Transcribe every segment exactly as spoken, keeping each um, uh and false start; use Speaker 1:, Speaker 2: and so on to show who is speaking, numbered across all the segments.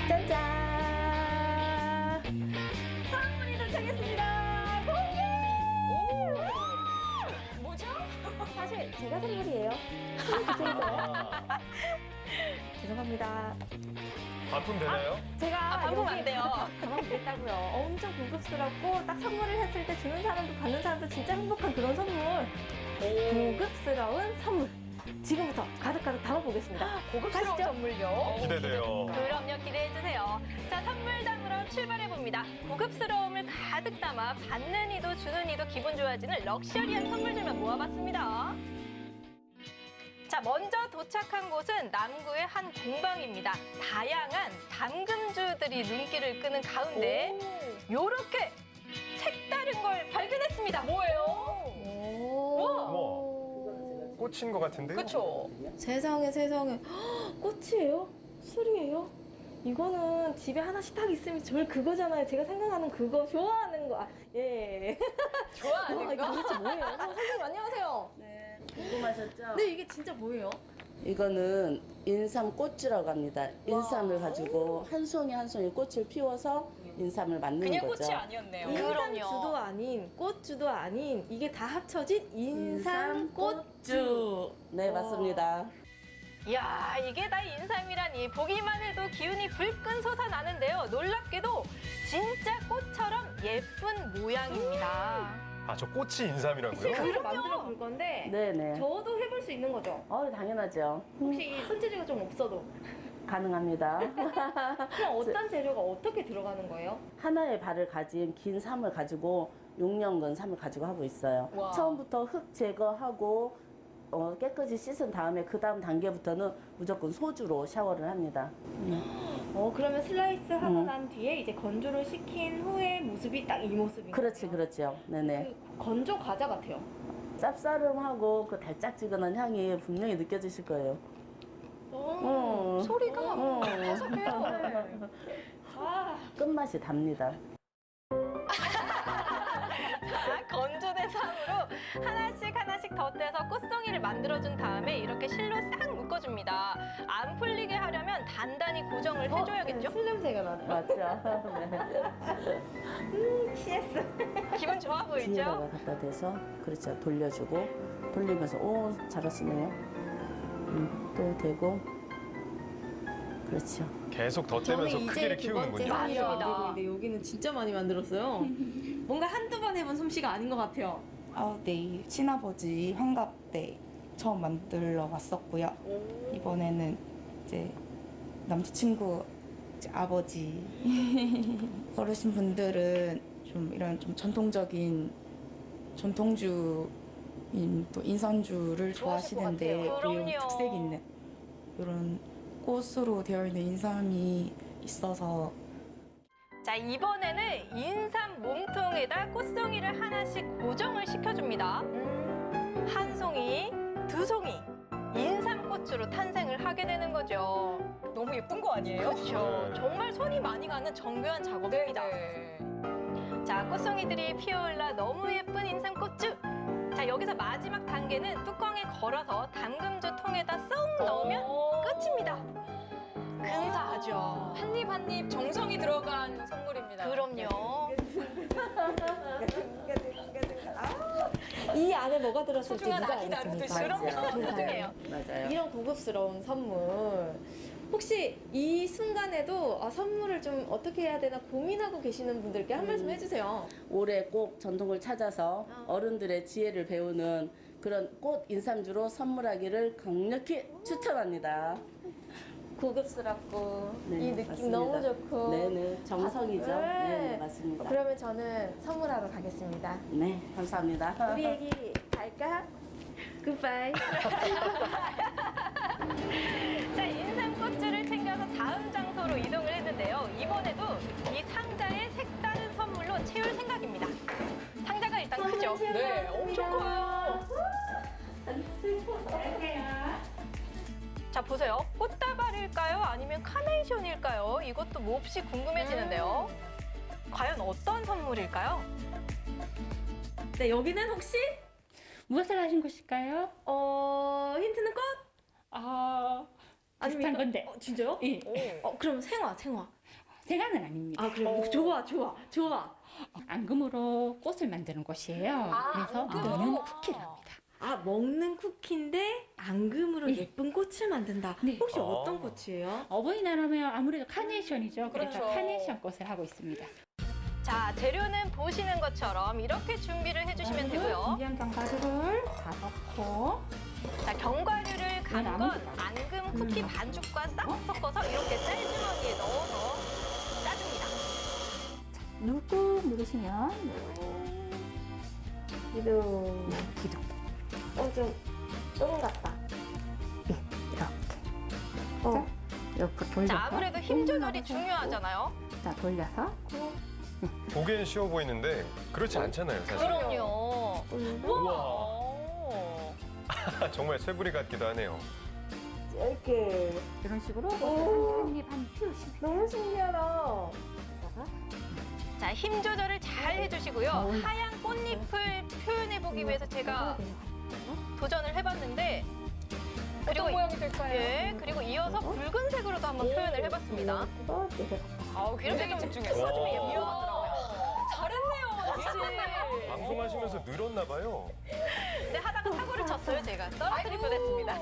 Speaker 1: 짠짠! 선물이 도착했습니다. 공개!
Speaker 2: 뭐죠?
Speaker 1: 사실 제가 선물이에요. 선물 주세요. 죄송합니다.
Speaker 3: 반품 되나요?
Speaker 1: 제가
Speaker 2: 아, 반품
Speaker 1: 여기
Speaker 2: 안 돼요.
Speaker 1: 가방겠다고요. 엄청 고급스럽고 딱 선물을 했을 때 주는 사람도 받는 사람도 진짜 행복한 그런 선물. 고급스러운 선물. 지금부터 가득가득 담아보겠습니다.
Speaker 2: 고급스러운
Speaker 1: 가시죠?
Speaker 2: 선물요.
Speaker 3: 기대돼요.
Speaker 2: 그럼요, 기대해주세요. 자, 선물당으로 출발해봅니다. 고급스러움을 가득 담아 받는 이도 주는 이도 기분 좋아지는 럭셔리한 선물들만 모아봤습니다. 자, 먼저 도착한 곳은 남구의 한 공방입니다. 다양한 담금주들이 눈길을 끄는 가운데 요렇게 색다른 걸 발견했습니다. 뭐예요?
Speaker 3: 우와. 꽂힌 것 같은데요?
Speaker 2: 그쵸?
Speaker 1: 세상에 세상에. 헉, 꽃이에요? 술이에요? 이거는 집에 하나씩 딱 있으면 절 그거잖아요. 제가 생각하는 그거 좋아하는 거. 아, 예.
Speaker 2: 좋아하는
Speaker 1: 와, 이게
Speaker 2: 거?
Speaker 1: 도대체 뭐예요? 어, 선생님 안녕하세요.
Speaker 4: 네, 궁금하셨죠?
Speaker 1: 네, 이게 진짜 뭐예요?
Speaker 4: 이거는 인삼꽃이라고 합니다. 인삼을 가지고 한 송이 한 송이 꽃을 피워서 인삼을 만드는
Speaker 2: 그냥
Speaker 4: 거죠.
Speaker 2: 꽃이 아니었네요.
Speaker 1: 인삼주도 아닌 꽃주도 아닌 이게 다 합쳐진 인삼꽃주.
Speaker 4: 네, 맞습니다.
Speaker 2: 이야, 이게 다 인삼이라니 보기만 해도 기운이 불끈 솟아나는데요. 놀랍게도 진짜 꽃처럼 예쁜 모양입니다.
Speaker 3: 아, 저 꽃이 인삼이라고요?
Speaker 1: 실제로 만들어 볼 건데
Speaker 4: 네네.
Speaker 1: 저도 해볼 수 있는 거죠?
Speaker 4: 어, 당연하죠.
Speaker 1: 혹시 손재주가 좀 없어도
Speaker 4: 가능합니다.
Speaker 1: 그럼 어떤 재료가 어떻게 들어가는 거예요?
Speaker 4: 하나의 발을 가진 긴 삼을 가지고 육 년근 삼을 가지고 하고 있어요.
Speaker 2: 와.
Speaker 4: 처음부터 흙 제거하고 어, 깨끗이 씻은 다음에 그 다음 단계부터는 무조건 소주로 샤워를 합니다.
Speaker 1: 어 그러면 슬라이스 하고
Speaker 4: 음.
Speaker 1: 난 뒤에 이제 건조를 시킨 후의 모습이 딱 이 모습인
Speaker 4: 그렇지,
Speaker 1: 거예요.
Speaker 4: 그렇죠. 네네.
Speaker 1: 그 건조 과자 같아요.
Speaker 4: 쌉싸름하고 그 달짝지근한 향이 분명히 느껴지실 거예요.
Speaker 1: 어.
Speaker 4: 음.
Speaker 2: 소리가
Speaker 4: 음.
Speaker 2: 계속해요.
Speaker 1: 아,
Speaker 4: 끝맛이 답니다.
Speaker 2: 자, 건조된 삼으로 하나씩 하나씩 덧대서 꽃송이를 만들어준 다음에 이렇게 실로 싹 묶어줍니다. 안 풀리게 하려면 단단히 고정을 해줘야겠죠?
Speaker 1: 술 냄새가 나네.
Speaker 4: 맞죠? 네.
Speaker 1: 음, 티에스.
Speaker 2: 기분 좋아 보이죠?
Speaker 4: 뒤에다가 갖다 대서 그렇죠. 돌려주고 돌리면서 오 잘하시네요. 음, 또 대고 그렇죠.
Speaker 3: 계속 덧대면서 크기를 키우는군요.
Speaker 2: 맞습니다.
Speaker 1: 만들고 있는데 여기는 진짜 많이 만들었어요. 뭔가 한두 번 해본 솜씨가 아닌 것 같아요.
Speaker 5: 아, 네. 친아버지 환갑 때 처음 만들러 왔었고요. 이번에는 이제 남자친구 이제 아버지 어르신 분들은 좀 이런 좀 전통적인 전통주인 또 인삼주를
Speaker 2: 좋아하실 것
Speaker 5: 좋아하시는데
Speaker 2: 같아요.
Speaker 5: 그리고
Speaker 2: 그럼요.
Speaker 5: 특색 있는 이런 꽃으로 되어 있는 인삼이 있어서
Speaker 2: 자, 이번에는 인삼 몸통에다 꽃송이를 하나씩 고정을 시켜줍니다. 한 송이, 두 송이, 인삼꽃으로 탄생을 하게 되는 거죠.
Speaker 6: 너무 예쁜 거 아니에요?
Speaker 2: 그렇죠. 정말 손이 많이 가는 정교한 작업입니다.
Speaker 6: 네.
Speaker 2: 자, 꽃송이들이 피어올라 너무 예쁜 인삼꽃주. 자, 여기서 마지막 단계는 뚜껑에 걸어서 담금주 통에다 쏙 넣으면 끝입니다. 근사하죠.
Speaker 6: 한 입 한 입 정성이 들어간 선물입니다.
Speaker 2: 그럼요.
Speaker 1: 이 안에 뭐가 들었을지
Speaker 6: 소중한
Speaker 1: 누가
Speaker 6: 아기
Speaker 1: 알겠습니까?
Speaker 6: 다루듯이.
Speaker 2: 그럼요.
Speaker 4: 맞아요.
Speaker 2: 소중해요.
Speaker 4: 맞아요.
Speaker 1: 이런 고급스러운 선물. 혹시 이 순간에도 아, 선물을 좀 어떻게 해야 되나 고민하고 계시는 분들께 한 말씀 해주세요.
Speaker 4: 올해 꼭 전통을 찾아서 어른들의 지혜를 배우는 그런 꽃 인삼주로 선물하기를 강력히 추천합니다.
Speaker 1: 고급스럽고
Speaker 4: 네,
Speaker 1: 이 느낌
Speaker 4: 맞습니다.
Speaker 1: 너무 좋고.
Speaker 4: 네네, 정석이죠.
Speaker 1: 아,
Speaker 4: 네, 맞습니다.
Speaker 1: 그러면 저는 선물하러 가겠습니다.
Speaker 4: 네, 감사합니다.
Speaker 1: 우리 애기 갈까? 굿바이.
Speaker 2: 자, 인삼꽃주를 챙겨서 다음 장소로 이동을 했는데요. 이번에도 이 상자에 색다른 선물로 채울 생각입니다. 상자가 일단 크죠?
Speaker 6: 네, 엄청 커요.
Speaker 2: 자, 보세요. 꽃다발일까요? 아니면 카네이션일까요? 이것도 몹시 궁금해지는데요. 과연 어떤 선물일까요?
Speaker 1: 네, 여기는 혹시
Speaker 7: 무엇을 하신 곳일까요?
Speaker 1: 어 힌트는 꽃?
Speaker 7: 아, 비슷한 건데.
Speaker 1: 어, 진짜요?
Speaker 7: 예.
Speaker 1: 어, 그럼 생화, 생화.
Speaker 7: 생화는 아닙니다.
Speaker 1: 아, 그래. 뭐, 좋아, 좋아, 좋아.
Speaker 7: 앙금으로 꽃을 만드는 곳이에요. 그래서
Speaker 6: 앙금으로?
Speaker 7: 먹는 쿠키를 합니다.
Speaker 1: 아, 먹는 쿠키인데 앙금으로
Speaker 7: 네.
Speaker 1: 예쁜 꽃을 만든다.
Speaker 7: 네.
Speaker 1: 혹시
Speaker 3: 아.
Speaker 1: 어떤 꽃이에요?
Speaker 7: 어버이날하면 아무래도 카네이션이죠. 그래서
Speaker 6: 그렇죠.
Speaker 7: 카네이션 꽃을 하고 있습니다.
Speaker 2: 자, 재료는 보시는 것처럼 이렇게 준비를 해주시면 되고요.
Speaker 7: 준비한 견과류를 다 넣고
Speaker 2: 자, 견과류를 간
Speaker 7: 음,
Speaker 2: 건
Speaker 7: 아무데나.
Speaker 2: 앙금 쿠키
Speaker 7: 음.
Speaker 2: 반죽과 싹 섞어서 이렇게 짤주머니에 넣어서 짜줍니다.
Speaker 7: 누르고 누르시면
Speaker 1: 기둥.
Speaker 7: 기둥
Speaker 1: 어, 좀, 조금 같다.
Speaker 7: 이렇게
Speaker 1: 어.
Speaker 7: 옆으로 돌려서
Speaker 2: 자, 아무래도 힘 조절이
Speaker 7: 음,
Speaker 2: 중요하잖아요.
Speaker 7: 자 돌려서
Speaker 3: 보기엔 쉬워 보이는데 그렇지 않잖아요, 사실.
Speaker 2: 그럼요.
Speaker 3: 우와.
Speaker 2: 오.
Speaker 3: 정말 쇠부리 같기도 하네요.
Speaker 1: 이렇게.
Speaker 7: 이런 식으로
Speaker 1: 오.
Speaker 7: 한입 한 피우시면
Speaker 1: 너무 신기하다.
Speaker 2: 자, 힘 조절을 잘 해주시고요.
Speaker 7: 어.
Speaker 2: 하얀 꽃잎을 표현해보기 위해서 제가 도전을 해봤는데 그리고
Speaker 6: 어떤 모양이 될까요?
Speaker 2: 예, 그리고 이어서 붉은색으로도 한번 표현을 해봤습니다.
Speaker 6: 아우, 굉장히 집중했어요.
Speaker 2: 좀 예뻐하더라고요.
Speaker 6: 잘했네요, 역시.
Speaker 3: 방송하시면서 늘었나 봐요.
Speaker 2: 근데 하다가 사고를 쳤어요, 제가. 떨어뜨릴 뻔했습니다.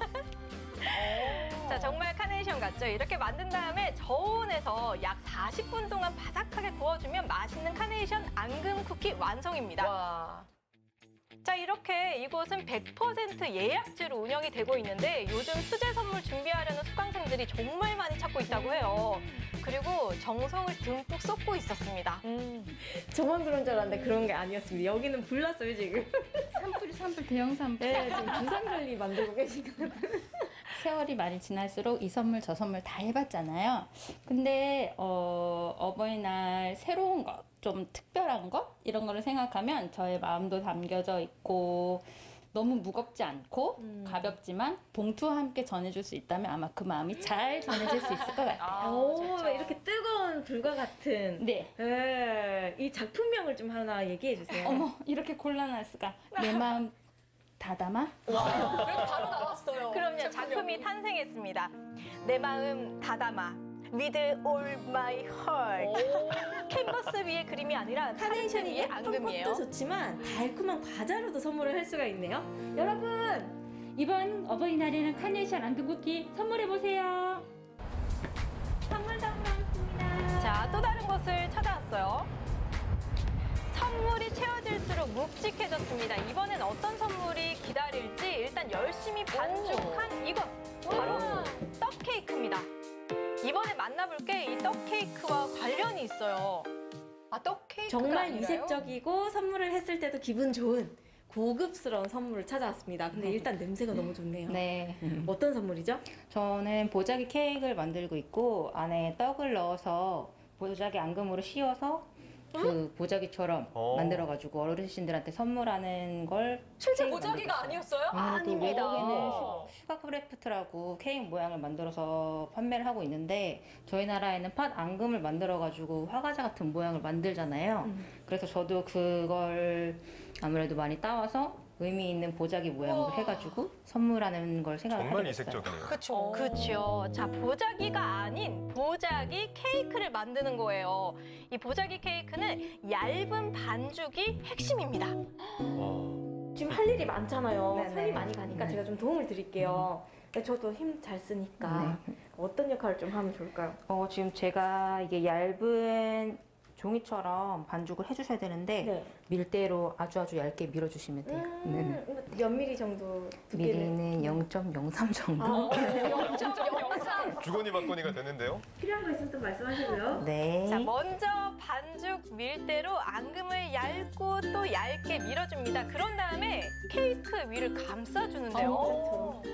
Speaker 2: 자, 정말 카네이션 같죠? 이렇게 만든 다음에 저온에서 약 사십 분 동안 바삭하게 구워주면 맛있는 카네이션 앙금 쿠키 완성입니다.
Speaker 6: 와.
Speaker 2: 자, 이렇게 이곳은 백 퍼센트 예약제로 운영이 되고 있는데 요즘 수제 선물 준비하려는 수강생들이 정말 많이 찾고 있다고 해요. 그리고 정성을 듬뿍 쏟고 있었습니다.
Speaker 6: 음.
Speaker 1: 저만 그런 줄 알았는데 그런 게 아니었습니다. 여기는 불났어요, 지금.
Speaker 7: 산불이 산불 대형 산불.
Speaker 1: 네, 지금 주상절리 만들고 계시거든요.
Speaker 7: 세월이 많이 지날수록 이 선물 저 선물 다 해봤잖아요. 근데 어, 어버이날 새로운 것, 좀 특별한 것 이런 거를 생각하면 저의 마음도 담겨져 있고 너무 무겁지 않고
Speaker 1: 음.
Speaker 7: 가볍지만 봉투와 함께 전해줄 수 있다면 아마 그 마음이 잘 전해질 수 있을 것 같아요.
Speaker 6: 아,
Speaker 1: 오,
Speaker 6: 진짜.
Speaker 1: 이렇게 뜨거운 불과 같은.
Speaker 7: 네.
Speaker 1: 네, 이 작품명을 좀 하나 얘기해 주세요.
Speaker 7: 어머 이렇게 곤란할 수가. 내 마음 다담아?
Speaker 6: 와, 그래도 바로 나왔어요.
Speaker 2: 그럼요, 작품이 탄생했습니다. 내 마음 다담아. With all my heart. 캔버스 위에 그림이 아니라 카네이션
Speaker 1: 카네이션이
Speaker 2: 위에
Speaker 1: 예쁜
Speaker 2: 앙금이에요.
Speaker 1: 것도 좋지만 달콤한 과자로도 선물을 할 수가 있네요. 여러분,
Speaker 7: 이번 어버이날에는 카네이션 앙금 쿠키 선물해보세요.
Speaker 1: 선물 담당했습니다.
Speaker 2: 자, 또 다른 곳을 찾아왔어요. 선물이 채워질수록 묵직해졌습니다. 이번엔 어떤 선물이 기다릴지 일단 열심히 반죽한 이것, 바로 떡 케이크입니다. 이번에 만나볼 게 이 떡 케이크와 관련이 있어요.
Speaker 6: 아, 떡 케이크가
Speaker 1: 정말
Speaker 6: 아니라요?
Speaker 1: 이색적이고 선물을 했을 때도 기분 좋은 고급스러운 선물을 찾아왔습니다. 근데 일단 냄새가 너무 좋네요.
Speaker 7: 네.
Speaker 1: 어떤 선물이죠?
Speaker 7: 저는 보자기 케이크를 만들고 있고 안에 떡을 넣어서 보자기 앙금으로 씌워서 그 보자기처럼
Speaker 3: 어.
Speaker 7: 만들어가지고 어르신들한테 선물하는 걸
Speaker 6: 실제
Speaker 7: 케이크
Speaker 6: 보자기가
Speaker 7: 만들고 있어요.
Speaker 6: 아니었어요?
Speaker 7: 아무래도
Speaker 2: 아닙니다.
Speaker 7: 외국에는 슈- 슈가크래프트라고 케이크 모양을 만들어서 판매를 하고 있는데 저희 나라에는 팥 앙금을 만들어가지고 화과자 같은 모양을 만들잖아요.
Speaker 1: 음.
Speaker 7: 그래서 저도 그걸 아무래도 많이 따와서 의미 있는 보자기 모양으로
Speaker 6: 우와.
Speaker 7: 해가지고 선물하는 걸 생각하게
Speaker 3: 정말
Speaker 7: 됐어요.
Speaker 3: 이색적이네요.
Speaker 6: 그쵸.
Speaker 2: 그렇죠. 자, 보자기가 아닌 보자기 케이크를 만드는 거예요. 이 보자기 케이크는 얇은 반죽이 핵심입니다.
Speaker 3: 와.
Speaker 1: 지금 할 일이 많잖아요.
Speaker 7: 네네.
Speaker 1: 손이 많이 가니까
Speaker 7: 네.
Speaker 1: 제가 좀 도움을 드릴게요. 근데 저도 힘 잘 쓰니까 어떤 역할을 좀 하면 좋을까요?
Speaker 7: 어, 지금 제가 이게 얇은 종이처럼 반죽을 해주셔야 되는데
Speaker 1: 네.
Speaker 7: 밀대로 아주 아주 얇게 밀어주시면 돼요. 네.
Speaker 1: 음, 몇 미리 정도 두께를?
Speaker 7: 미리는 영 점 영삼 정도.
Speaker 1: 아,
Speaker 6: 영점 영삼.
Speaker 3: 주거니 받거니가 되는데요.
Speaker 1: 필요한 거 있으면 또 말씀하시고요.
Speaker 7: 네.
Speaker 2: 자, 먼저 반죽 밀대로 앙금을 얇고 또 얇게 밀어줍니다. 그런 다음에 케이크 위를 감싸주는데요.
Speaker 6: 오.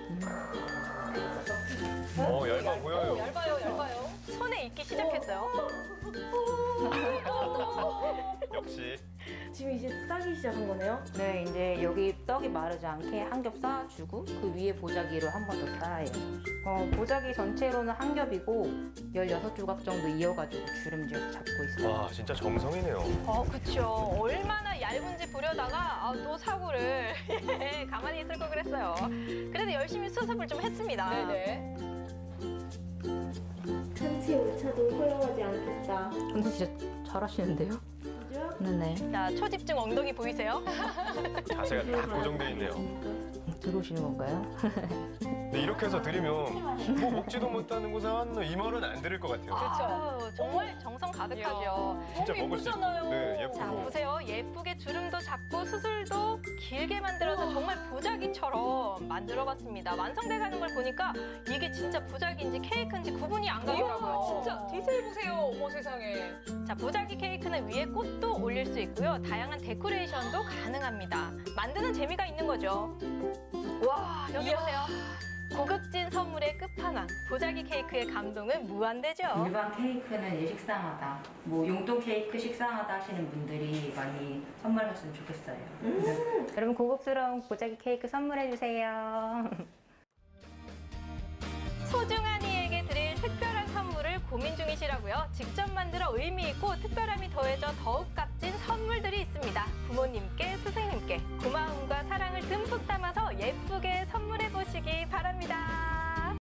Speaker 3: 어, 얇아 보여요.
Speaker 6: 얇아요, 얇아요.
Speaker 2: 손에 익기 시작했어요.
Speaker 3: 역시.
Speaker 1: 지금 이제 싸기 시작한 거네요.
Speaker 7: 네, 이제 여기 떡이 마르지 않게 한 겹 쌓아주고 그 위에 보자기로 한 번 더 쌓아요. 어, 보자기 전체로는 한 겹이고 열여섯 조각 정도 이어가지고 주름지어서 잡고 있어요.
Speaker 3: 와, 진짜 정성이네요.
Speaker 2: 어, 그쵸. 얼마나 얇은지 보려다가 아, 또 사고를 가만히 있을 걸 그랬어요. 그래도 열심히 수습을 좀 했습니다.
Speaker 6: 네네.
Speaker 1: 참치 오차도 허용하지 않겠다.
Speaker 8: 근데 진짜 잘하시는데요?
Speaker 1: 그죠?
Speaker 8: 네네.
Speaker 2: 자, 초집중 엉덩이 보이세요?
Speaker 3: 자세가 딱 고정돼 있네요.
Speaker 8: 들어오시는 건가요?
Speaker 3: 근데 이렇게 해서 드리면 뭐 먹지도 못하는 곳에 한 이만 원 안 드릴 것 같아요.
Speaker 2: 그렇죠. 정말 정성 가득하죠.
Speaker 3: 진짜 먹을 수 있고. 네,
Speaker 2: 자,
Speaker 3: 예쁘고.
Speaker 2: 보세요. 예쁘게 주름도 잡고 수술도 길게 만들어서 정말 보자기처럼 만들어봤습니다. 완성돼 가는 걸 보니까 이게 진짜 보자기인지 케이크인지 구분이 안 가더라고요.
Speaker 6: 진짜 디테일 보세요. 어머 세상에.
Speaker 2: 자, 보자기 케이크는 위에 꽃도 올릴 수 있고요. 다양한 데코레이션도 가능합니다. 만드는 재미가 있는 거죠. 와, 여기 보세요. 고급진 선물의 끝판왕. 보자기 케이크의 감동은 무한대죠.
Speaker 9: 일반 케이크는 예식상하다, 뭐 용돈 케이크 식상하다 하시는 분들이 많이 선물하셨으면 좋겠어요.
Speaker 8: 여러분 고급스러운 보자기 케이크 선물해 주세요.
Speaker 2: 소중한 이에게 드릴 특별한 선물을 고민 중이시라고요? 직접 만들어 의미 있고 특별함이 더해져 더욱 값진 선물들이 있습니다. 부모님께, 스승님께 고마움과 사랑을 듬뿍 담아서 예쁘게 선물해 보시기 바랍니다.